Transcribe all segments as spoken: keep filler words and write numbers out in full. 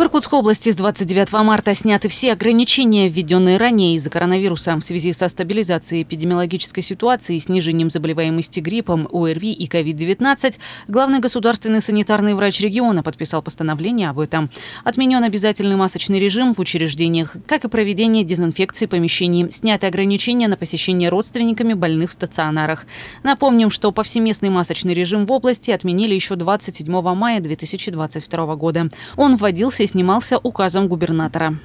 Иркутской области с двадцать девятого марта сняты все ограничения, введенные ранее из-за коронавируса. В связи со стабилизацией эпидемиологической ситуации и снижением заболеваемости гриппом, ОРВИ и ковид девятнадцать, главный государственный санитарный врач региона подписал постановление об этом. Отменен обязательный масочный режим в учреждениях, как и проведение дезинфекции помещений. Сняты ограничения на посещение родственниками больных в стационарах. Напомним, что повсеместный масочный режим в области отменили еще двадцать седьмого мая две тысячи двадцать второго года. Он вводился и снимался указом губернатора.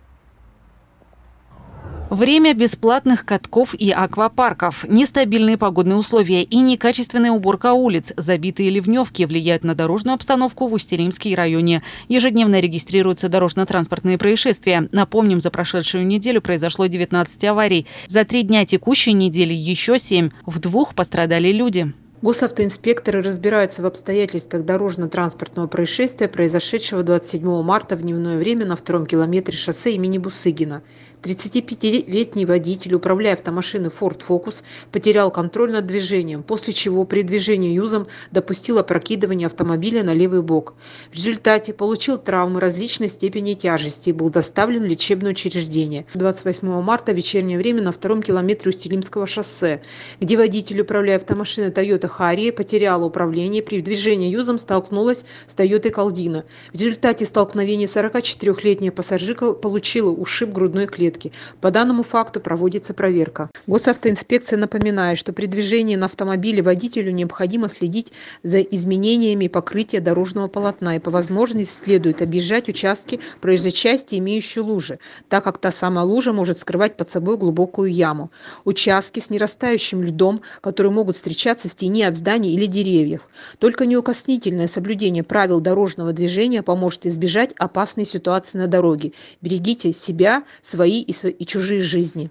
Время бесплатных катков и аквапарков, нестабильные погодные условия и некачественная уборка улиц, забитые ливневки влияют на дорожную обстановку в Усть-Илимске районе. Ежедневно регистрируются дорожно-транспортные происшествия. Напомним, за прошедшую неделю произошло девятнадцать аварий. За три дня текущей недели еще семь. В двух пострадали люди. Госавтоинспекторы разбираются в обстоятельствах дорожно-транспортного происшествия, произошедшего двадцать седьмого марта в дневное время на втором километре шоссе имени Бусыгина. тридцатипятилетний водитель, управляя автомашиной Ford Focus, потерял контроль над движением, после чего при движении юзом допустил опрокидывание автомобиля на левый бок. В результате получил травмы различной степени тяжести и был доставлен в лечебное учреждение. двадцать восьмого марта в вечернее время на втором километре Усть-Илимского шоссе, где водитель, управляя автомашиной Toyota Харри, потеряла управление, при движении юзом столкнулась с Toyota Калдина. В результате столкновения сорокачетырёхлетняя пассажирка получила ушиб грудной клетки. По данному факту проводится проверка. Госавтоинспекция напоминает, что при движении на автомобиле водителю необходимо следить за изменениями покрытия дорожного полотна и по возможности следует объезжать участки проезжей части, имеющие лужи, так как та сама лужа может скрывать под собой глубокую яму. Участки с нерастающим льдом, которые могут встречаться в тени от зданий или деревьев. Только неукоснительное соблюдение правил дорожного движения поможет избежать опасной ситуации на дороге. Берегите себя, свои и, свои, и чужие жизни.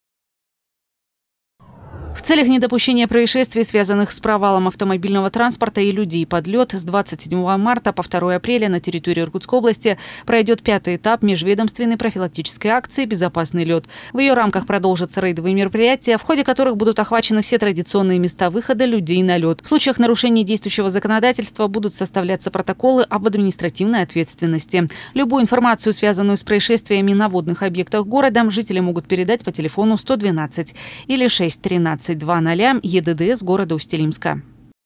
В целях недопущения происшествий, связанных с провалом автомобильного транспорта и людей под лед, с двадцать седьмого марта по второе апреля на территории Иркутской области пройдет пятый этап межведомственной профилактической акции «Безопасный лед». В ее рамках продолжатся рейдовые мероприятия, в ходе которых будут охвачены все традиционные места выхода людей на лед. В случаях нарушений действующего законодательства будут составляться протоколы об административной ответственности. Любую информацию, связанную с происшествиями на водных объектах города, жители могут передать по телефону сто двенадцать или шесть тринадцать двадцать ЕДДС города Усть-Илимска.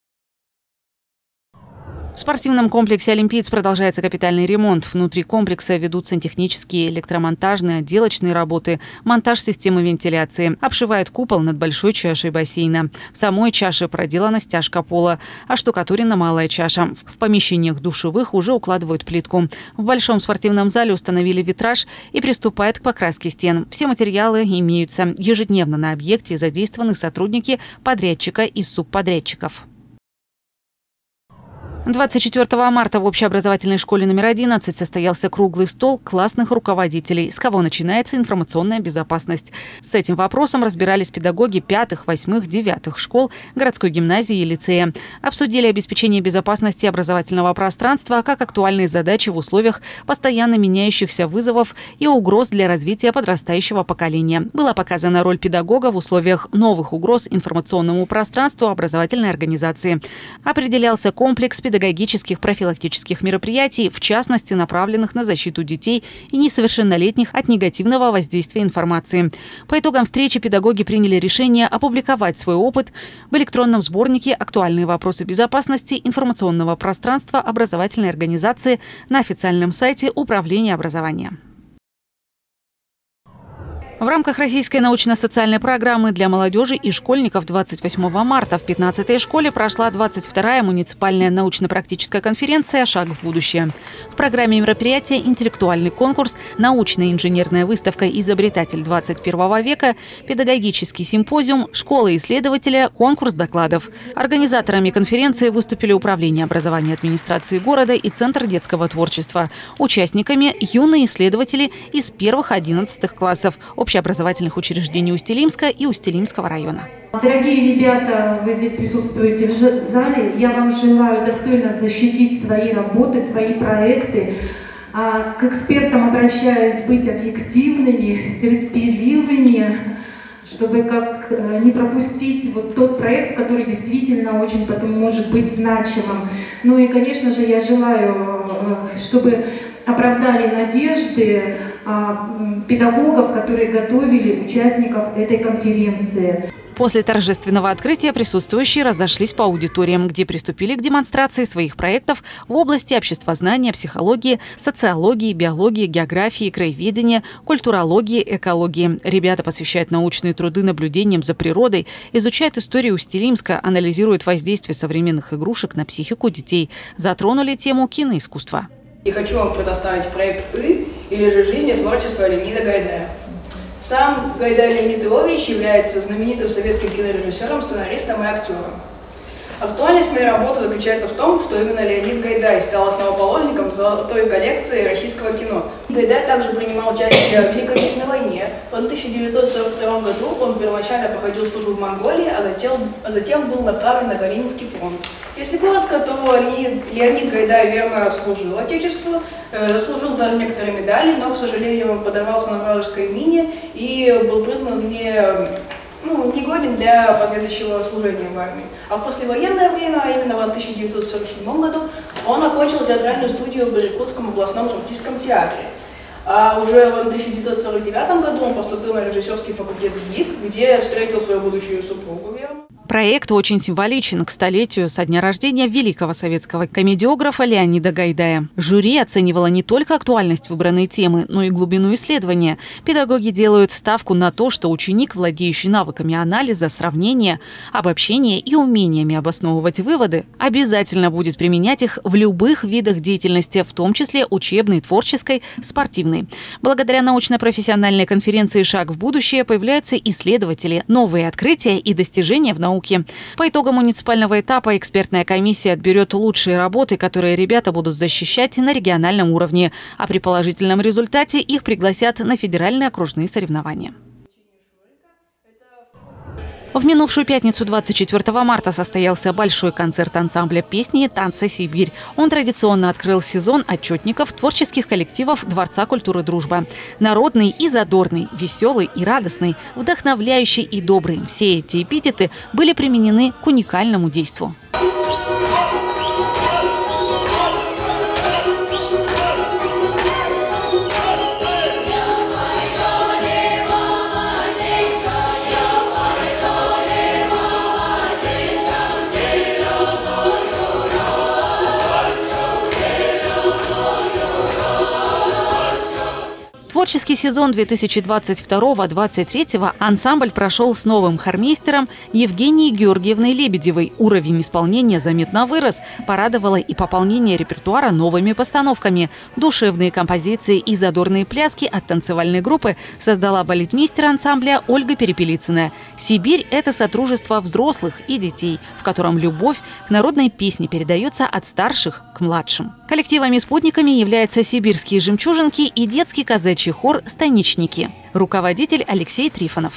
В спортивном комплексе «Олимпиец» продолжается капитальный ремонт. Внутри комплекса ведутся технические, электромонтажные, отделочные работы, монтаж системы вентиляции. Обшивает купол над большой чашей бассейна. В самой чаше проделана стяжка пола, а штукатурена малая чаша. В помещениях душевых уже укладывают плитку. В большом спортивном зале установили витраж и приступает к покраске стен. Все материалы имеются. Ежедневно на объекте задействованы сотрудники подрядчика и субподрядчиков. двадцать четвёртого марта в общеобразовательной школе номер одиннадцать состоялся круглый стол классных руководителей. С кого начинается информационная безопасность? С этим вопросом разбирались педагоги пятых, восьмых, девятых школ, городской гимназии и лицея. Обсудили обеспечение безопасности образовательного пространства как актуальные задачи в условиях постоянно меняющихся вызовов и угроз для развития подрастающего поколения. Была показана роль педагога в условиях новых угроз информационному пространству образовательной организации. Определялся комплекс педагогических педагогических профилактических мероприятий, в частности, направленных на защиту детей и несовершеннолетних от негативного воздействия информации. По итогам встречи педагоги приняли решение опубликовать свой опыт в электронном сборнике «Актуальные вопросы безопасности информационного пространства образовательной организации» на официальном сайте Управления образования. В рамках российской научно-социальной программы для молодежи и школьников двадцать восьмого марта в пятнадцатой школе прошла двадцать вторая муниципальная научно-практическая конференция «Шаг в будущее». В программе мероприятия интеллектуальный конкурс, научная инженерная выставка «Изобретатель двадцать первого века», педагогический симпозиум, школа исследователя, конкурс докладов. Организаторами конференции выступили Управление образования администрации города и Центр детского творчества. Участниками – юные исследователи из первых-одиннадцатых классов общеобразовательных учреждений Усть-Илимска и Усть-Илимского района. Дорогие ребята, вы здесь присутствуете в зале. Я вам желаю достойно защитить свои работы, свои проекты. А к экспертам обращаюсь быть объективными, терпеливыми, чтобы как не пропустить вот тот проект, который действительно очень потом может быть значимым. Ну и, конечно же, я желаю, чтобы оправдали надежды педагогов, которые готовили участников этой конференции. После торжественного открытия присутствующие разошлись по аудиториям, где приступили к демонстрации своих проектов в области обществознания, психологии, социологии, биологии, географии, краеведения, культурологии, экологии. Ребята посвящают научные труды наблюдениям за природой, изучают историю Усть-Илимска, анализируют воздействие современных игрушек на психику детей, затронули тему киноискусства. И хочу вам предоставить проект «Ты» или же «Жизнь и творчество» Леонида Гайдая. Сам Гайдай Леонид Львович является знаменитым советским кинорежиссером, сценаристом и актером. Актуальность моей работы заключается в том, что именно Леонид Гайдай стал основоположником золотой коллекции российского кино. Гайдай также принимал участие в Великой Отечественной войне. В тысяча девятьсот сорок втором году он первоначально проходил службу в Монголии, а затем, а затем был направлен на Калининский фронт. Если коротко, то Леонид, Леонид Гайдай верно служил Отечеству, э, заслужил даже некоторые медали, но, к сожалению, он подорвался на вражеской мине и был признан не... ну, негоден для последующего служения в армии. А в послевоенное время, а именно в тысяча девятьсот сорок седьмом году, он окончил театральную студию в Иркутском областном драматическом театре. А уже в тысяча девятьсот сорок девятом году он поступил на режиссерский факультет в ГИК, где встретил свою будущую супругу Веру. Проект очень символичен к столетию со дня рождения великого советского комедиографа Леонида Гайдая. Жюри оценивало не только актуальность выбранной темы, но и глубину исследования. Педагоги делают ставку на то, что ученик, владеющий навыками анализа, сравнения, обобщения и умениями обосновывать выводы, обязательно будет применять их в любых видах деятельности, в том числе учебной, творческой, спортивной. Благодаря научно-профессиональной конференции «Шаг в будущее» появляются исследователи, новые открытия и достижения в науке. По итогам муниципального этапа экспертная комиссия отберет лучшие работы, которые ребята будут защищать на региональном уровне, а при положительном результате их пригласят на федеральные окружные соревнования. В минувшую пятницу, двадцать четвёртого марта, состоялся большой концерт ансамбля песни и танца «Сибирь». Он традиционно открыл сезон отчетников творческих коллективов Дворца культуры «Дружба». Народный и задорный, веселый и радостный, вдохновляющий и добрый. Все эти эпитеты были применены к уникальному действу. Творческий сезон две тысячи двадцать второго — двадцать третьего ансамбль прошел с новым хормейстером Евгенией Георгиевной Лебедевой. Уровень исполнения заметно вырос. Порадовало и пополнение репертуара новыми постановками. Душевные композиции и задорные пляски от танцевальной группы создала балетмейстер ансамбля Ольга Перепелицыная. «Сибирь» – это сотрудничество взрослых и детей, в котором любовь к народной песне передается от старших к младшим. Коллективами-спутниками являются сибирские жемчужинки и детский казачий хор «Станичники». Руководитель Алексей Трифонов.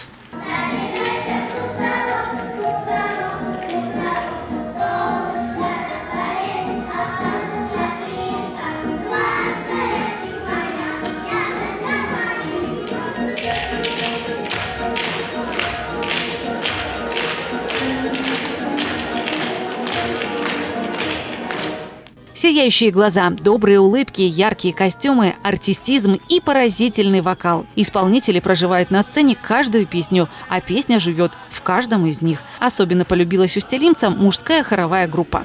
Сияющие глаза, добрые улыбки, яркие костюмы, артистизм и поразительный вокал. Исполнители проживают на сцене каждую песню, а песня живет в каждом из них. Особенно полюбилась устилимцам мужская хоровая группа.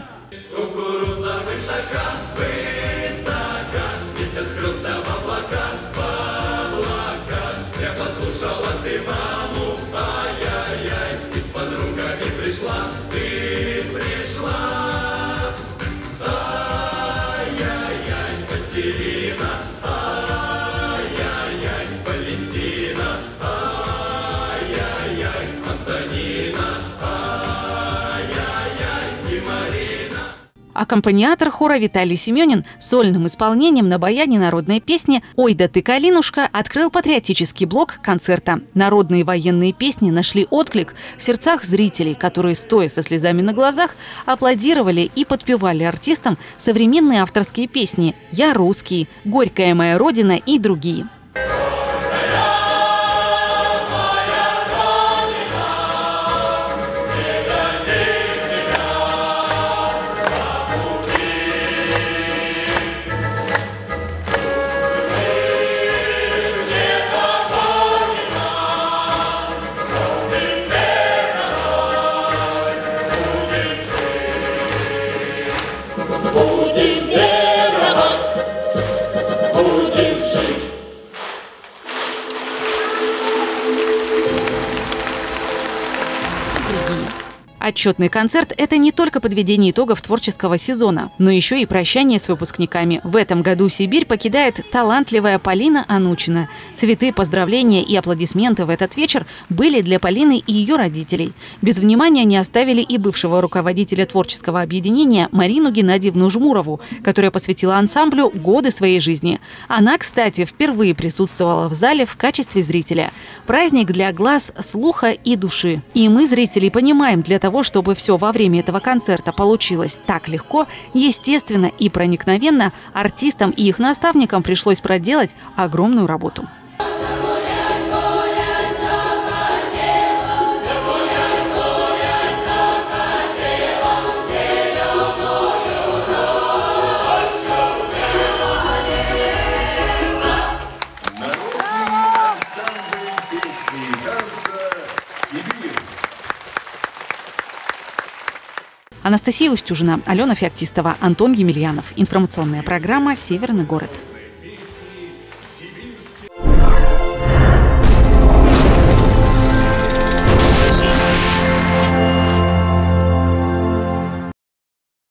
Аккомпаниатор хора Виталий Семенин сольным исполнением на баяне народной песни «Ой да ты, Калинушка» открыл патриотический блок концерта. Народные военные песни нашли отклик в сердцах зрителей, которые, стоя со слезами на глазах, аплодировали и подпевали артистам современные авторские песни «Я русский», «Горькая моя родина» и другие. Отчетный концерт – это не только подведение итогов творческого сезона, но еще и прощание с выпускниками. В этом году Сибирь покидает талантливая Полина Анучина. Цветы, поздравления и аплодисменты в этот вечер были для Полины и ее родителей. Без внимания не оставили и бывшего руководителя творческого объединения Марину Геннадьевну Жмурову, которая посвятила ансамблю годы своей жизни. Она, кстати, впервые присутствовала в зале в качестве зрителя. Праздник для глаз, слуха и души. И мы, зрители, понимаем, для того, чтобы все во время этого концерта получилось так легко, естественно и проникновенно, артистам и их наставникам пришлось проделать огромную работу. Анастасия Устюжина, Алена Феоктистова, Антон Емельянов. Информационная программа «Северный город».